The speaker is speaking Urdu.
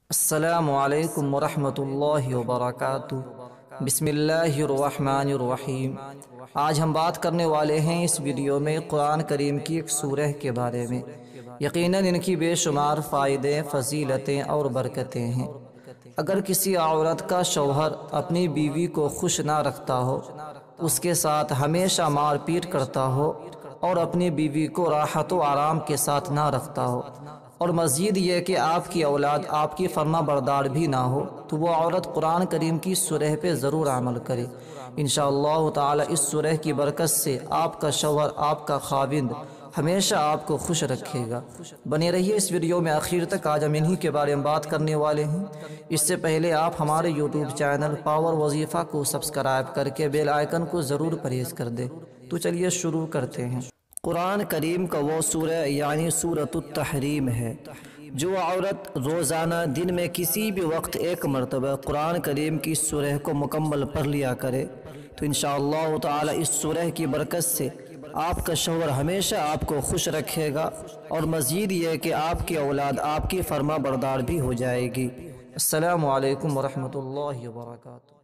السلام علیکم ورحمۃ اللہ وبرکاتہ۔ بسم اللہ الرحمن الرحیم۔ آج ہم بات کرنے والے ہیں اس ویڈیو میں قرآن کریم کی ایک سورہ کے بارے میں۔ یقیناً ان کی بے شمار فائدے، فضیلتیں اور برکتیں ہیں۔ اگر کسی عورت کا شوہر اپنی بیوی کو خوش نہ رکھتا ہو، اس کے ساتھ ہمیشہ مار پیٹ کرتا ہو اور اپنی بیوی کو راحت و آرام کے ساتھ نہ رکھتا ہو، اور مزید یہ کہ آپ کی اولاد آپ کی فرما بردار بھی نہ ہو، تو وہ عورت قرآن کریم کی سورہ پہ ضرور عمل کرے۔ انشاءاللہ تعالی اس سورہ کی برکت سے آپ کا شوہر، آپ کا خاوند ہمیشہ آپ کو خوش رکھے گا۔ بنے رہیے اس ویڈیو میں آخر تک۔ آج ہم انہی کے بارے میں بات کرنے والے ہیں۔ اس سے پہلے آپ ہمارے یوٹیوب چینل پاور وظیفہ کو سبسکرائب کر کے بیل آئیکن کو ضرور پریس کر دیں۔ تو چلیے شروع کرتے ہیں۔ قرآن کریم کا وہ سورہ یعنی سورۃ التحریم ہے۔ جو عورت روزانہ دن میں کسی بھی وقت ایک مرتبہ قرآن کریم کی سورہ کو مکمل پڑھ لیا کرے تو انشاءاللہ تعالی اس سورہ کی برکت سے آپ کا شوہر ہمیشہ آپ کو خوش رکھے گا، اور مزید یہ کہ آپ کی اولاد آپ کی فرما بردار بھی ہو جائے گی۔ السلام علیکم ورحمۃ اللہ وبرکاتہ۔